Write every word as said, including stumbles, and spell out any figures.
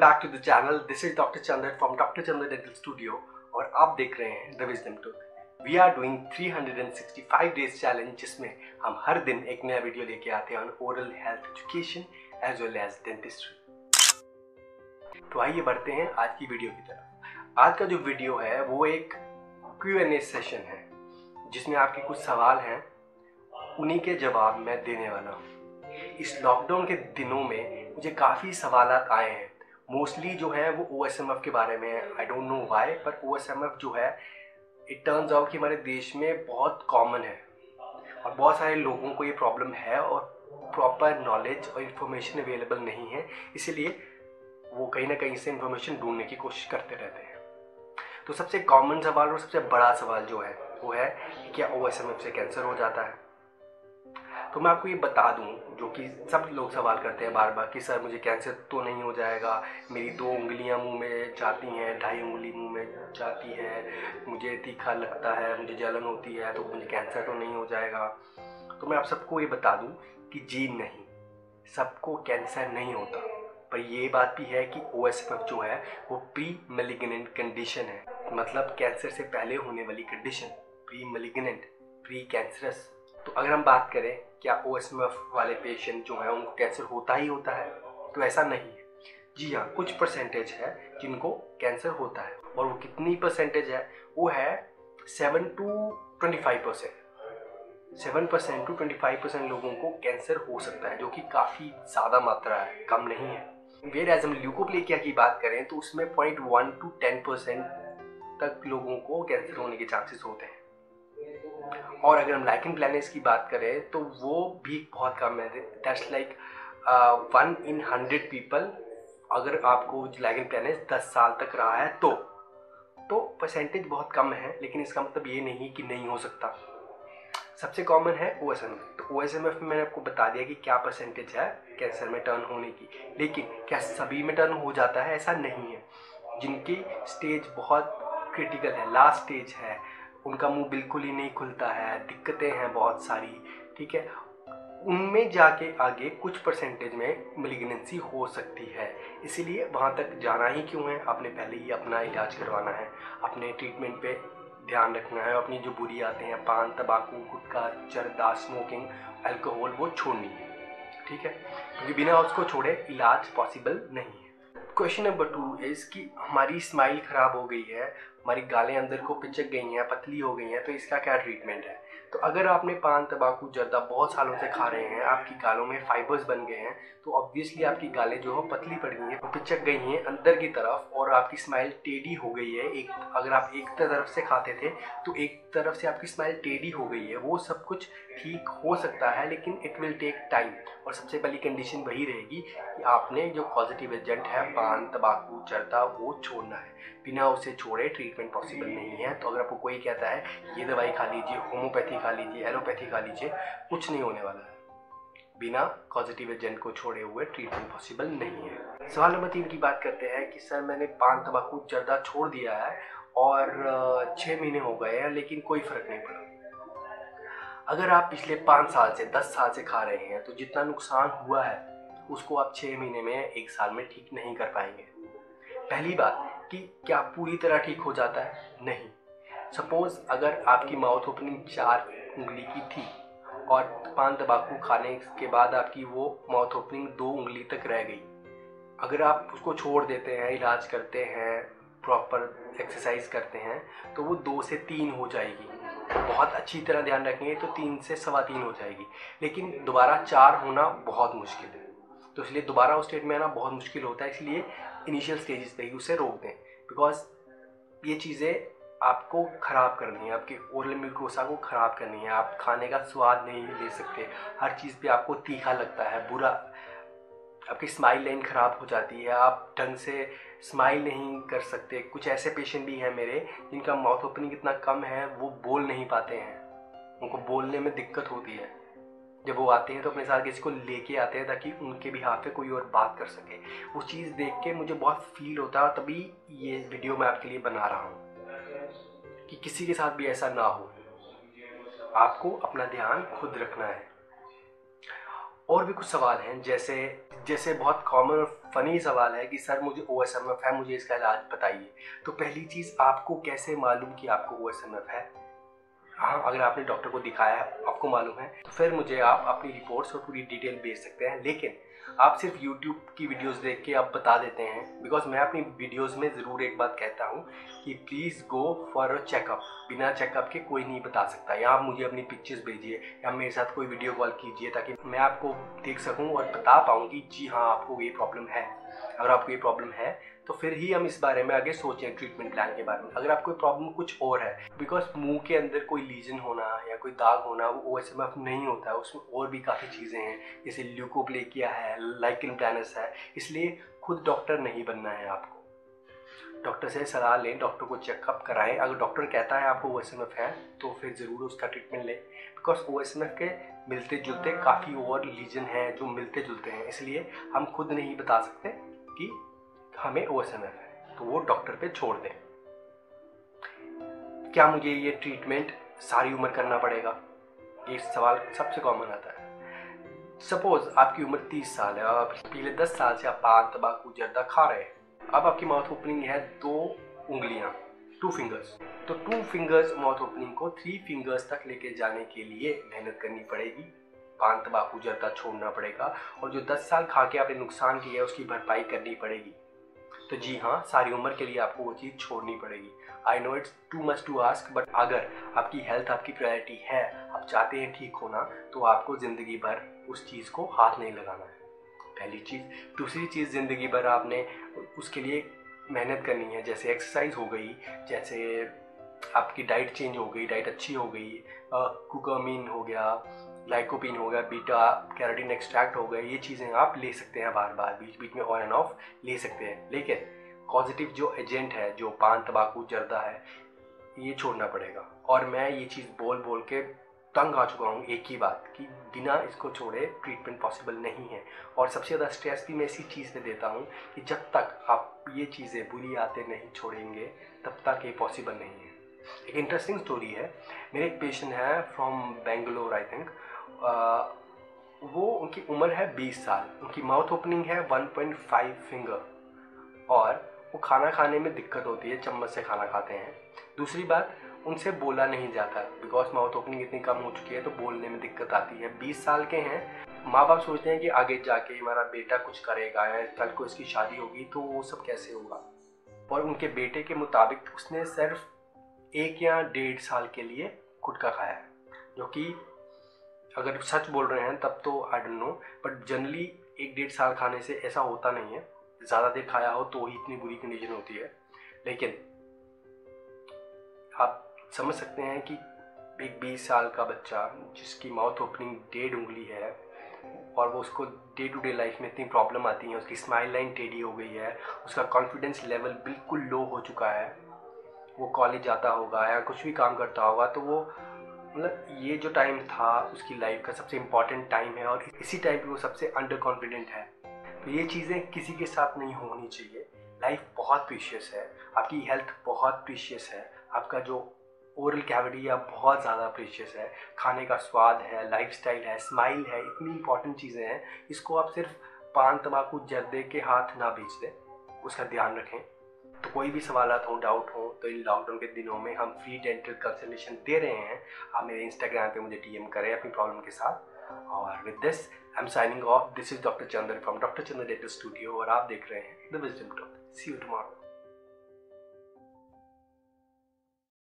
back to the channel. This is Doctor Chandra from Doctor Chandra Dental Studio और आप देख रहे हैं The Wisdom Tooth. We are doing three hundred sixty-five days challenge जिसमें हम हर दिन एक नया वीडियो लेके आते हैं on oral health education as well as dentistry. तो आइए बढ़ते हैं आज की वीडियो की तरफ. आज का जो वीडियो है वो एक क्यू एंड ए सेशन है जिसमें आपके कुछ सवाल हैं, उन्हीं के जवाब मैं देने वाला हूँ. इस लॉकडाउन के दिनों में मुझे काफ़ी सवाल आए हैं. मोस्टली जो है वो ओ एस एम एफ के बारे में है. आई डोंट नो व्हाई, पर ओ एस एम एफ जो है इट टर्न्स आउट कि हमारे देश में बहुत कॉमन है और बहुत सारे लोगों को ये प्रॉब्लम है और प्रॉपर नॉलेज और इन्फॉर्मेशन अवेलेबल नहीं है, इसीलिए वो कहीं ना कहीं से इन्फॉर्मेशन ढूंढने की कोशिश करते रहते हैं. तो सबसे कॉमन सवाल और सबसे बड़ा सवाल जो है वो है कि क्या ओ एस एम एफ से कैंसर हो जाता है. तो मैं आपको ये बता दूं, जो कि सब लोग सवाल करते हैं बार बार कि सर मुझे कैंसर तो नहीं हो जाएगा, मेरी दो उंगलियां मुंह में जाती हैं, ढाई उंगली मुंह में जाती है, मुझे तीखा लगता है, मुझे जलन होती है, तो मुझे कैंसर तो नहीं हो जाएगा. तो मैं आप सबको ये बता दूं कि जी नहीं, सबको कैंसर नहीं होता. पर ये बात भी है कि ओ एस एम एफ जो है वो प्री मैलिग्नेंट कंडीशन है, मतलब कैंसर से पहले होने वाली condition. Pre malignant, pre cancerous. तो अगर हम बात करें क्या ओ एस एम एफ वाले पेशेंट जो है उनको कैंसर होता ही होता है, तो ऐसा नहीं है. जी हाँ, कुछ परसेंटेज है जिनको कैंसर होता है, और वो कितनी परसेंटेज है, वो है seven to twenty five percent. Seven percent to twenty five percent लोगों को कैंसर हो सकता है, जो कि काफ़ी ज़्यादा मात्रा है, कम नहीं है. वेर एज हम ल्यूकोप्लेकिया की बात करें तो उसमें point one to ten percent तक लोगों को कैंसर होने के चांसेस होते हैं. और अगर हम लाइकेन प्लैनिस की बात करें तो वो भी बहुत कम है. That's like one in hundred people. अगर आपको लाइकेन प्लैनिस दस साल तक रहा है तो तो परसेंटेज बहुत कम है, लेकिन इसका मतलब ये नहीं कि नहीं हो सकता. सबसे कॉमन है ओ एस एम एफ. तो ओ एस एम एफ में मैंने आपको बता दिया कि क्या परसेंटेज है कैंसर में टर्न होने की, लेकिन क्या सभी में टर्न हो जाता है, ऐसा नहीं है. जिनकी स्टेज बहुत क्रिटिकल है, लास्ट स्टेज है, उनका मुंह बिल्कुल ही नहीं खुलता है, दिक्कतें हैं बहुत सारी, ठीक है, उनमें जाके आगे कुछ परसेंटेज में मैलिग्नेंसी हो सकती है. इसीलिए वहाँ तक जाना ही क्यों है, आपने पहले ही अपना इलाज करवाना है, अपने ट्रीटमेंट पे ध्यान रखना है. अपनी जो बुरी आदतें हैं, पान, तंबाकू, गुटखा, जर्दा, स्मोकिंग, अल्कोहल, वो छोड़नी है, ठीक है, क्योंकि बिना उसको छोड़े इलाज पॉसिबल नहीं है. क्वेश्चन नंबर टू इज कि हमारी स्माइल खराब हो गई है, हमारी गालें अंदर को पिचक गई हैं, पतली हो गई हैं, तो इसका क्या ट्रीटमेंट है. तो अगर आपने पान, तंबाकू, जर्दा बहुत सालों से खा रहे हैं, आपकी गालों में फाइबर्स बन गए हैं, तो ऑब्वियसली आपकी गालें जो है पतली पड़ गई हैं, पिचक गई हैं अंदर की तरफ, और आपकी स्माइल टेढ़ी हो गई है. एक अगर आप एक तरफ से खाते थे तो एक तरफ से आपकी स्माइल टेढ़ी हो गई है. वो सब कुछ ठीक हो सकता है, लेकिन इट विल टेक टाइम. और सबसे पहली कंडीशन वही रहेगी कि आपने जो पॉजिटिव एजेंट है पान, तंबाकू, जर्दा, वो छोड़ना है. बिना उसे छोड़े ट्रीटमेंट पॉसिबल नहीं है. तो अगर आपको कोई कहता है ये दवाई खा लीजिए, होम्योपैथी खा लीजिए, एलोपैथी खा लीजिए, कुछ नहीं होने वाला है. बिना पॉजिटिव एजेंट को छोड़े हुए ट्रीटमेंट पॉसिबल नहीं है. सवाल नंबर तीन की बात करते हैं कि सर मैंने पान, तंबाकू, जर्दा छोड़ दिया है और छः महीने हो गए हैं लेकिन कोई फ़र्क नहीं पड़ा. अगर आप पिछले पाँच साल से दस साल से खा रहे हैं तो जितना नुकसान हुआ है उसको आप छः महीने में, एक साल में ठीक नहीं कर पाएंगे. पहली बात कि क्या पूरी तरह ठीक हो जाता है, नहीं. सपोज अगर आपकी माउथ ओपनिंग चार उंगली की थी और पान, तंबाकू खाने के बाद आपकी वो माउथ ओपनिंग दो उंगली तक रह गई, अगर आप उसको छोड़ देते हैं, इलाज करते हैं, प्रॉपर एक्सरसाइज करते हैं, तो वो दो से तीन हो जाएगी. बहुत अच्छी तरह ध्यान रखेंगे तो तीन से सवा तीन हो जाएगी, लेकिन दोबारा चार होना बहुत मुश्किल है. तो इसलिए दोबारा उस स्टेट में आना बहुत मुश्किल होता है. इसलिए इनिशियल स्टेजेस पे ही उसे रोक दें, बिकॉज ये चीज़ें आपको ख़राब करनी है, आपके ओरल म्यूकोसा को ख़राब करनी है. आप खाने का स्वाद नहीं ले सकते, हर चीज़ पे आपको तीखा लगता है, बुरा, आपकी स्माइल लाइन ख़राब हो जाती है, आप ढंग से स्माइल नहीं कर सकते. कुछ ऐसे पेशेंट भी हैं मेरे जिनका माउथ ओपनिंग इतना कम है वो बोल नहीं पाते हैं, उनको बोलने में दिक्कत होती है. जब वो आते हैं तो अपने साथ किसी को लेके आते हैं ताकि उनके भी हाथ पे कोई और बात कर सके. वो चीज़ देख के मुझे बहुत फील होता है, और तभी ये वीडियो मैं आपके लिए बना रहा हूँ कि किसी के साथ भी ऐसा ना हो. आपको अपना ध्यान खुद रखना है. और भी कुछ सवाल हैं, जैसे जैसे बहुत कॉमन और फ़नी सवाल है कि सर मुझे ओ एस एम एफ है, मुझे इसका इलाज बताइए। तो पहली चीज़, आपको कैसे मालूम कि आपको ओ एस एम एफ है? हाँ, अगर आपने डॉक्टर को दिखाया है, आपको मालूम है, तो फिर मुझे आप अपनी रिपोर्ट्स और पूरी डिटेल भेज सकते हैं। लेकिन आप सिर्फ यूट्यूब की वीडियोस देख के आप बता देते हैं, बिकॉज मैं अपनी वीडियोस में ज़रूर एक बात कहता हूँ कि please go for a checkup. बिना चेकअप के कोई नहीं बता सकता। या आप मुझे अपनी पिक्चर्स भेजिए या मेरे साथ कोई वीडियो कॉल कीजिए ताकि मैं आपको देख सकूँ और बता पाऊँ कि जी हाँ, आपको ये प्रॉब्लम है। अगर आपको ये प्रॉब्लम है तो फिर ही हम इस बारे में आगे सोचें ट्रीटमेंट प्लान के बारे में। अगर आपको प्रॉब्लम कुछ और है, बिकॉज मुंह के अंदर कोई लीजन होना या कोई दाग होना वो ओ एस एम एफ नहीं होता है, उसमें और भी काफ़ी चीज़ें हैं, जैसे ल्यूकोप्लेकिया है, लाइकन प्लानस है। इसलिए खुद डॉक्टर नहीं बनना है आपको। डॉक्टर से सलाह लें, डॉक्टर को चेकअप कराएं। अगर डॉक्टर कहता है आपको ओ एस एम एफ है तो फिर ज़रूर उसका ट्रीटमेंट लें, because O S M F के मिलते जुलते काफ़ी और लीजन हैं जो मिलते जुलते हैं। इसलिए हम खुद नहीं बता सकते कि हमें ओ एस एम एफ है, तो वो डॉक्टर पे छोड़ दें। क्या मुझे ये ट्रीटमेंट सारी उम्र करना पड़ेगा? ये सवाल सबसे कॉमन आता है। सपोज आपकी उम्र तीस साल है और आप पिछले दस साल से आप पान, तंबाकू, जर्दा खा रहे हैं। अब आपकी माउथ ओपनिंग है दो उंगलियां, टू फिंगर्स। तो टू फिंगर्स माउथ ओपनिंग को थ्री फिंगर्स तक लेके जाने के लिए मेहनत करनी पड़ेगी। पान, तंबाकू, जर्दा छोड़ना पड़ेगा और जो दस साल खा के आपने नुकसान किया है उसकी भरपाई करनी पड़ेगी। तो जी हाँ, सारी उम्र के लिए आपको वो चीज़ छोड़नी पड़ेगी। I know it's too much to ask, but अगर आपकी हेल्थ आपकी प्रायोरिटी है, आप चाहते हैं ठीक होना, तो आपको ज़िंदगी भर उस चीज़ को हाथ नहीं लगाना है, पहली चीज़। दूसरी चीज़, ज़िंदगी भर आपने उसके लिए मेहनत करनी है, जैसे एक्सरसाइज हो गई, जैसे आपकी डाइट चेंज हो गई, डाइट अच्छी हो गई, कुकामीन हो गया, लाइकोपिन हो गया, बीटा कैरोटीन एक्सट्रैक्ट हो गए, ये चीज़ें आप ले सकते हैं बार बार, बीच बीच में ऑन एंड ऑफ ले सकते हैं। लेकिन पॉजिटिव जो एजेंट है, जो पान, तंबाकू, जर्दा है, ये छोड़ना पड़ेगा। और मैं ये चीज़ बोल बोल के तंग आ चुका हूँ एक ही बात कि बिना इसको छोड़े ट्रीटमेंट पॉसिबल नहीं है। और सबसे ज़्यादा स्ट्रेस भी मैं इसी चीज़ पे देता हूँ कि जब तक आप ये चीज़ें, बुरी आदतें नहीं छोड़ेंगे, तब तक ये पॉसिबल नहीं है। एक इंटरेस्टिंग स्टोरी है। मेरे एक पेशेंट है फ्रॉम बेंगलोर आई थिंक। वो, उनकी उम्र है बीस साल, उनकी माउथ ओपनिंग है वन पॉइंट फाइव फिंगर और वो खाना खाने में दिक्कत होती है, चम्मच से खाना खाते हैं। दूसरी बात, उनसे बोला नहीं जाता बिकॉज माउथ ओपनिंग इतनी कम हो चुकी है तो बोलने में दिक्कत आती है। बीस साल के हैं। माँ बाप सोचते हैं कि आगे जाके हमारा बेटा कुछ करेगा या कल को इसकी शादी होगी तो वो सब कैसे होगा। और उनके बेटे के मुताबिक उसने सिर्फ एक या डेढ़ साल के लिए गुटखा खाया है, जो कि अगर सच बोल रहे हैं तब तो I don't know, but generally एक डेढ़ साल खाने से ऐसा होता नहीं है। ज़्यादा देर खाया हो तो ही इतनी बुरी कंडीशन होती है। लेकिन आप समझ सकते हैं कि एक बीस साल का बच्चा जिसकी माउथ ओपनिंग डेढ़ उंगली है और वो उसको डे टू डे लाइफ में इतनी प्रॉब्लम आती है, उसकी स्माइल लाइन टेढ़ी हो गई है, उसका कॉन्फिडेंस लेवल बिल्कुल लो हो चुका है, वो कॉलेज जाता होगा या कुछ भी काम करता होगा, तो वो मतलब ये जो टाइम था उसकी लाइफ का सबसे इम्पॉर्टेंट टाइम है और इसी टाइम पे वो सबसे अंडर कॉन्फिडेंट है। तो ये चीज़ें किसी के साथ नहीं होनी चाहिए। लाइफ बहुत प्रीशियस है, आपकी हेल्थ बहुत प्रीशियस है, आपका जो ओरल कैविटी है बहुत ज़्यादा प्रीशियस है, खाने का स्वाद है, लाइफस्टाइल है, स्माइल है, इतनी इंपॉर्टेंट चीज़ें हैं। इसको आप सिर्फ पान, तंबाकू, जर्दे के हाथ ना बेच दें, उसका ध्यान रखें। तो कोई भी सवालात हो, डाउट हो, तो इन लॉकडाउन के दिनों में हम फ्री डेंटल कंसल्टेशन दे रहे हैं। आप मेरे इंस्टाग्राम पे मुझे डीएम करें अपनी प्रॉब्लम के साथ। और with this I am signing off. This is doctor Chandra from doctor Chandra dental studio और आप देख रहे हैं the wisdom talk. See you tomorrow.